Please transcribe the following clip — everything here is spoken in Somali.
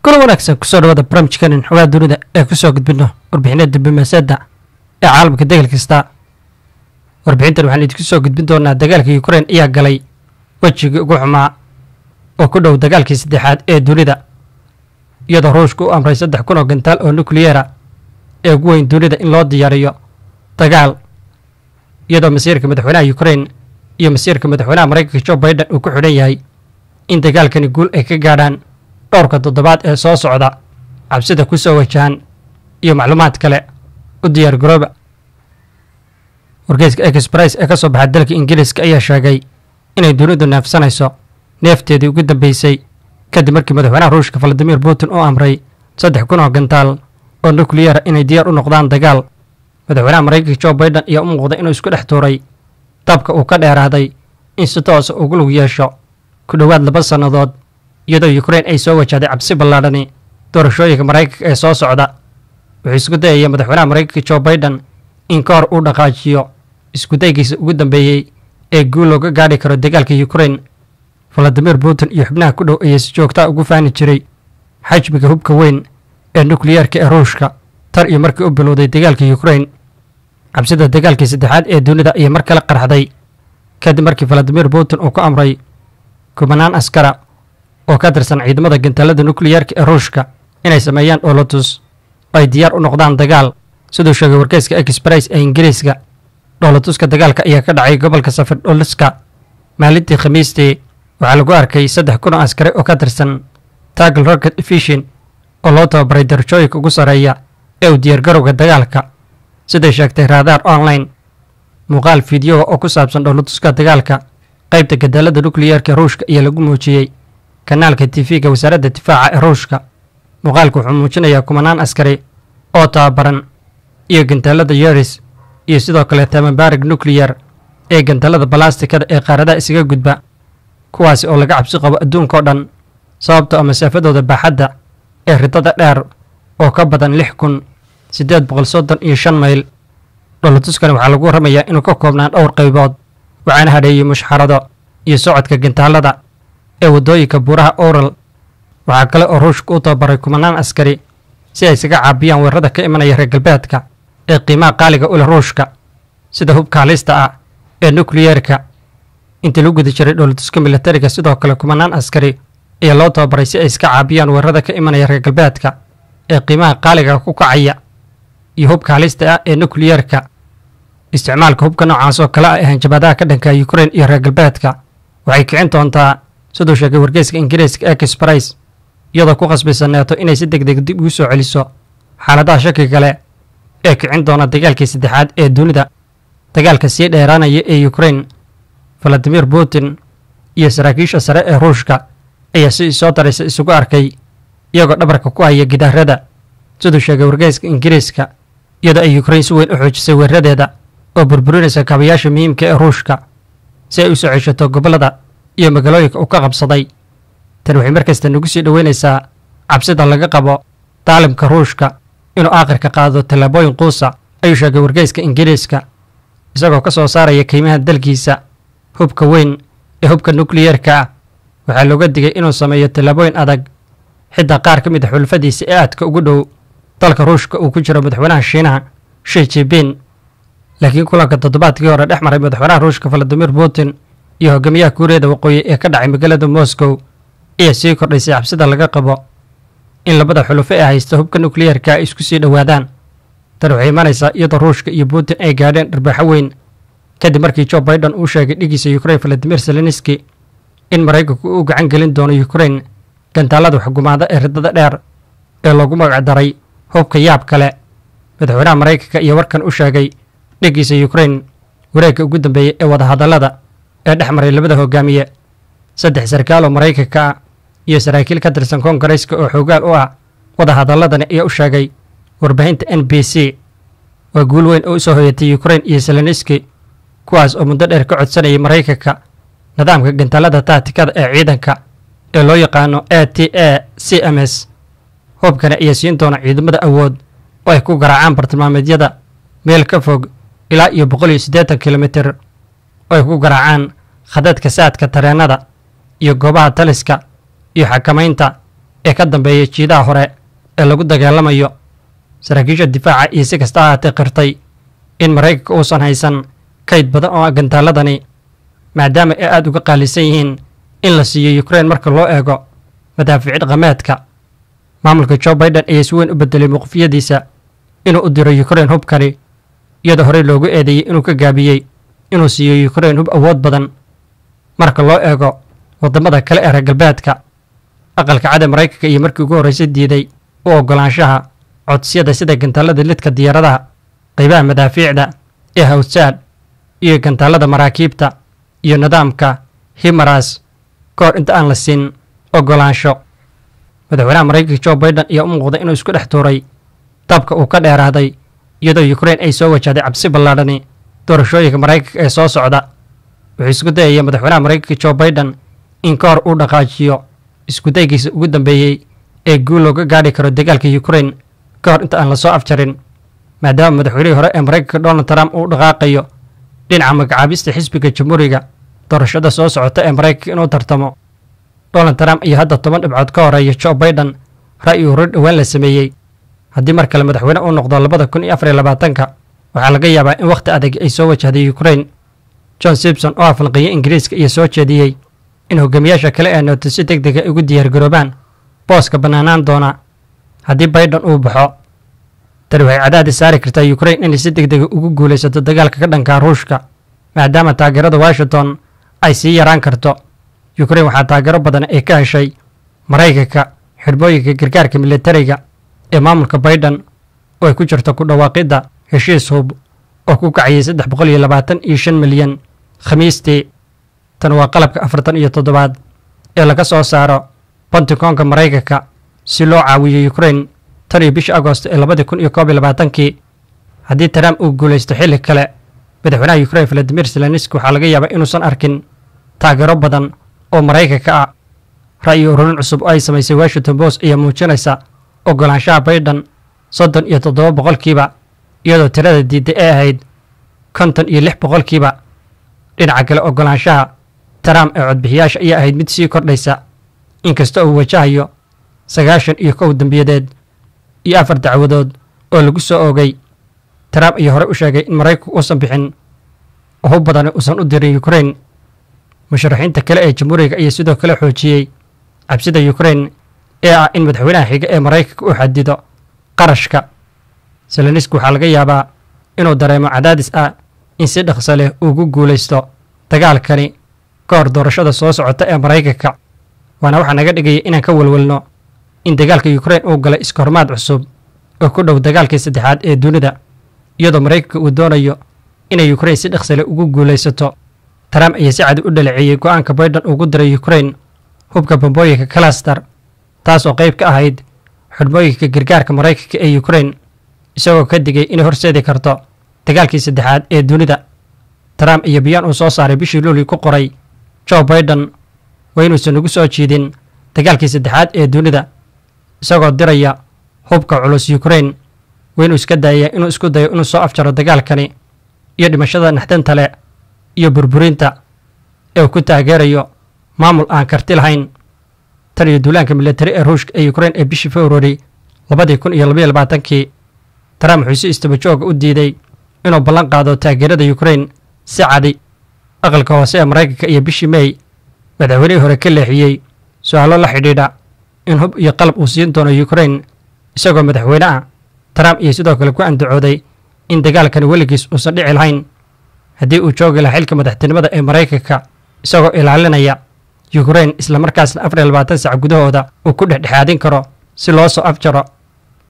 كل wanaagsan kusoo dhawaada barnaamijkan xogaa dunida ee ku soo gudbino warbixinada diblomaasiyadda ee caalamka dagaal kasta. Warbixintan waxaan idinku soo gudbin doonaa dagaalka Ukraine ayaa galay wajigii ugu xumaa oo ku dhow dagaalkii saddexaad ee dunida, iyadoo Ruushku uu amray 3,000 oo gantaal oo nukliyeer ah ee ugu weyn dunida in loo diyaariyo dagaal, iyadoo masiirka madaxweynaha Ukraine iyo masiirka madaxweynaha Mareykanka Joe Biden uu ku xidhan yahay in dagaalkani guul ay ka gaadhaan dhowrka toddobaad ee soo socda. cabsida ku soo wajahan iyo macluumaad kale u diyaar garooba. wargeyska Express ee ka soo baxay dalka Ingiriiska ayaa sheegay inay dunidu neefsanayso neefteedii ugu dambeysay kadib markii madaxweynaha Ruushka Vladimir Putin uu amray 3,000 oo gantaal oo nukliyeer inay diyaar u noqdaan dagaal. madaxweynaha Mareykanka Joe Biden ayaa u muuqday inuu isku dhex tuuray dabka uu ka dheeraaday in si toos ah ugu lug yeesho ku dhowaad 2 sannadood, iyadoo Ukraine ay soo wajahday cabsi ballaadhani doorashooyinka Mareykanka ee soo socda. wuxuu isku dayay madaxweynaha Mareykanka Joe Biden in ka hor uu dhaqaajiyo isku daygiisa ugu dambeeyay ee guul looga gaadhi karo dagaalka Ukraine. Vladimir Putin iyo xubnaha ku dhow ayaa si joogto ah ugu faani jiray xajmiga hubka weyn ee nukliyeerka ee Ruushka tar iyo markii uu bilowday dagaalka Ukraine. cabsida dagaalkii saddexaad ee dunida ayaa mar kale qarxday kadib markii Vladimir Putin uu ku amray kumanaan askara oo ka tirsan ciidamada gantaalada nukliyeerka ee Ruushka inay sameeyaan dhoolatus oo ay diyaar u noqdaan dagaal. sidoo sheegay wargeyska Express ee Ingiriiska, dhoolatuska dagaalka ayaa ka dhacay gobolka Safardolska maalintii Khamiistii. waxaa lagu arkay 3,000 askari oo ka tirsan Tagl Rocket Division oo loo tababaray darajooyinka ugu sarreeya ee u diyaargarowga dagaalka, siday sheegtay Radar Online. muuqaal fiideo oo ku saabsan dhoolatuska dagaalka qaybta gantaalada nukliyeerka ee Ruushka ayaa lagu muujiyey kanaalka TV-ga wasaaradda difaaca ee Ruushka. muuqaalku wuxuu muujinayaa kumanaan askari oo tababaran iyo gantaalada Yaris iyo sidoo kale tababarig nukliyeer ee gantaalada balastikada ee qaaradaha isaga gudba, kuwaasi oo laga cabsi qabo adduunka oo dhan sababtoo ah masaafadooda baaxadda ee ridada dheer oo ka badan 6,835 mayl. dhoolatuskani waxaa lagu warramayaa inuu ka koobnaan dhowr qaybood, waxaana hadheeyey mushxarado iyo socodka gantaalada ee waddooyinka buuraha Ural. waxaa kale oo Ruushku u tababaray kumanaan askari si ay isaga caabiyaan weerarada ka imanaya reer galbeedka ee qiimaha qaaliga u leh Ruushka, sida hubka halista ah ee nukliyeerka. intii lagu guda jiray dhoolatuska militariga, sidoo kale kumanaan askari ayaa loo tababaray si ay iska caabiyaan weerarada ka imanaya reer galbeedka ee qiimaha qaaliga ku kacaya iyo hubka halista ah ee nukliyeerka. isticmaalka hubka noocaas oo kale ah ee hanjabaadaha ka dhanka Ukraine iyo reer galbeedka waxay kicin doontaa, sidoo sheegay wargeyska Ingiriiska Express, iyadoo ku qasbaysa NATO inay si degdeg dib ugu soo celiso xaaladaha shaki kale ee kicin doona dagaalkii saddexaad ee dunida. dagaalka sii dheeraanaya ee Ukraine, Vladimir Putin iyo saraakiisha sare ee Ruushka ayaa si soo daraysa isugu arkay iyagoo dhabarka ku haya gidaarada, sidoo sheegay wargeyska Ingiriiska, iyadoo ay Ukraine si weyn u xoojisay weeraradeeda oo burburinaysa kaabayaasha muhiimka ee Ruushka si ay u soo ceshato gobollada iyo magaalooyinka uu ka qabsaday. tan waxay markasta nagu sii dhoweynaysaa cabsida laga qabo daalimka Ruushka inuu aakhirka qaado tallaabooyin quusa, ayuu sheegay wargeyska Ingiriiska, isagoo ka soo saaraya qiimaha dalkiisa hubka weyn ee hubka nukliyeerka ah. waxaa looga digay inuu sameeyo tallaabooyin adag xitaa qaar ka mid ah xulfadiisa ee aadka ugu dhow dalka Ruushka uu ku jiro madaxweynaha Shiinaha Xi Jinping. laakiin kulanka toddobaadkii hore dhex maray madaxweynaha Ruushka Vladimir Putin iyo hogaamiyaha Kuuriyada Waqooyi ee ka dhacay magaalada Moscow ayaa sii kordhisay cabsida laga qabo in labada xulufo ee haysta hubka nukliyeerka ay isku sii dhowaadaan. tan waxay imanaysaa iyadoo Ruushka iyo Putin ay gaadheen dharbaaxo weyn kadib markii Joe Biden uu sheegay dhigiisa Ukraine Vladimir Zelensky in Mareykanku uu gacan gelin doono Ukraine gantaalada xukuumadda ee ridada dheer ee loogu magac daray hubka yaab kale. madaxweynaha Mareykanka iyo warkan u sheegay dhigiisa Ukraine wareegga ugu dambeeyay ee wadahadallada ee dhex maray labada hogaamiye. 3 sarkaal oo Mareykanka ah iyo saraakiil ka tirsan Koongareeska oo xoogaal u ah wadahadaladani ayaa u sheegay warbaahinta NBC waa guul weyn oo u soo hoyatay Ukraine iyo Zelensky, kuwaas oo muddo dheer ka codsanayay Mareykanka nidaamka gantaalada taatikada ee ciidanka ee loo yaqaano ATACMS. hubkani ayaa siin doona ciidamada awood oo ay ku garaacaan bartilmaameedyada meel ka fog ilaa iyo 180 kilomitir, oo ay ku garaacaan khadadka saadka tareenada iyo goobaha taliska iyo xakamaynta ee ka dambeeya jiidaha hore ee lagu dagaalamayo. saraakiisha difaaca iyo si kasta ahaatee qirtay in Maraykanka uusan haysan kayd badan oo gantaaladani, maadaama ay aad uga qaalisan yihiin in la siiyo Ukraine marka loo eego madaafiic dhaqameedka. maamulka Joe Biden ayaa si weyn u bedelay mowqifyadiisa inuu u diro Ukraine hubkani, iyadoo horey loogu eedeeyey inuu ka gaabiyey inuu siiyo Ukraine hub awood badan marka loo eego waddamada kale ee reer galbeedka. aqalka cad ee Maraykanka iyo markii ugu horreysay diiday u oggolaanshaha codsiyada sida gantaalada lidka diyaaradaha, qaybaha madaafiicda ee Hawsaad iyo gantaalada maraakiibta iyo nidaamka HIMARS ka hor inta aan la siin oggolaansho. madaxweynaha Maraykanka Joe Biden ayaa u muuqday inuu isku dhex tuuray dabka uu ka dheeraaday, iyadoo Ukraine ay soo wajahday cabsi ballaadhani doorashooyinka Maraykanka ee soo socda. wuxuu isku dayaya madaxweynaha Maraykanka Joe Biden in ka hor uu dhaqaajiyo isku daygiisa ugu dambeeyey ee guul looga gaadhi karo dagaalka Ukraine ka hor inta aan la soo afjarin, maadaama madaxweynihii hore ee Maraykanka Donald Trump uu dhaqaaqayo dhinaca magacaabista xisbiga Jamhuuriga doorashada soo socota ee Maraykanka inuu tartamo. Donald Trump ayaa hadda 10 dhibcood ka horeeya Joe Biden ra'yi hore dhawaan la sameeyey. haddii mar kale madaxweyne uu noqdo 2024 waxaa laga yaabaa in waqti adag ay soo wajahday Ukraine. John Simpson oo afalqiyay Ingiriiska iyo soo jeediyey in hogaamiyaasha kale ee NATO si degdeg ah ugu diyaar garoobaan booska bannaanaan doona haddii Biden uu baxo. tani waxay cadaadis saari kartaa Ukraine inay si degdeg ah ugu guulaysato dagaalka ka dhanka Ruushka, maadaama taageerada Washington ay sii yaraan karto. Ukraine waxaa taageero badan ay ka heshay Maraykanka xirmooyinka gargaarka militariga ee maamulka Biden oo ay ku jirto ku dhawaaqidda heshiis hub oo ku kacayay 325 milyan Khamiistii. tan waa qalabka 47 ee laga soo saaro Pentagonka Maraykanka si loo caawiyo Ukraine tan iyo bishii Agoosto ee 2021. haddii Trump uu guulaysto xilli kale, madaxweynaha Ukraine Volodymyr Zelensky waxaa laga yaabaa inuusan arkin taageero badan oo Maraykanka ah. ra'yi ururin cusub oo ay samaysay Washington Post ayaa muujinaysa oggolaanshaha Biden 37%, iyadoo tirada diiday ay ahayd 56%. dhinaca kale, oggolaanshaha Trump ee codbixiyaasha ayaa ahayd mid sii kordhaysa, inkasta oo uu wajahayo 91 dambiyadeed iyo 4 dacwadood oo lagu soo oogay. Trump ayaa hore u sheegay in Maraykanku uusan bixin hub badan uusan u dirin Ukraine. musharaxiinta kale ee Jamhuuriga ayaa sidoo kale xoojiyey cabsida Ukraine ee ah in madaxweynaha xiga ee Maraykanka uu xadido qarashka. Zelensky waxaa laga yaabaa inuu dareemo cadaadis ah in si dhaqso leh uu ugu guulaysto dagaalkani ka hor doorashada soo socota ee Maraykanka. waana waxaa naga dhigaya inaan ka walwalno in dagaalka Ukraine uu galay iskoormaad cusub oo ku dhow dagaalkii saddexaad ee dunida, iyadoo Maraykanka uu doonayo inay Ukraine si dhaqso leh ugu guulaysato. Trump ayaa si cad u dhaleeceeyay go'aanka Biden ugu diray Ukraine hubka bambooyinka cluster, taas oo qayb ka ahayd xidhmooyinka gargaarka Maraykanka ee Ukraine, isagoo ka digay inay horseedi karto dagaalkii saddexaad ee dunida. Trump iyo bayaan uu soo saaray bishii Luulyo ku qoray Joe Biden waa inuusan ugu soo jiidin dagaalkii saddexaad ee dunida, isagoo diraya hubka culus Ukraine. waa inuu iska daaya inuu isku dayo inuu soo afjaro dagaalkani iyo dhimashada naxdinta leh iyo burburinta ee uu ku taageerayo maamul aan karti lahayn. tan iyo duulaanka militari ee Ruushka ee Ukraine ee bishii February 2022, Trump wuxuu si istaba joog u diiday inuu ballan qaado taageerada Ukraine si cadi. aqalka hoose ee Maraykanka iyo bishii May madaxweynihii hore ka leexiyey su'aalo la xidhiidha in hub iyo qalab uu siin doono Ukraine, isagoo madaxweynaha Trump iyo sidoo kale ku andacooday in dagaalkani weligiis uusan dhici lahayn haddii uu joogi lahaa xilka madaxtinimada ee Maraykanka, isagoo ilaalinaya Ukraine isla markaasna 24 saac gudahooda uu ku dhexdhexaadin karo si loo soo afjaro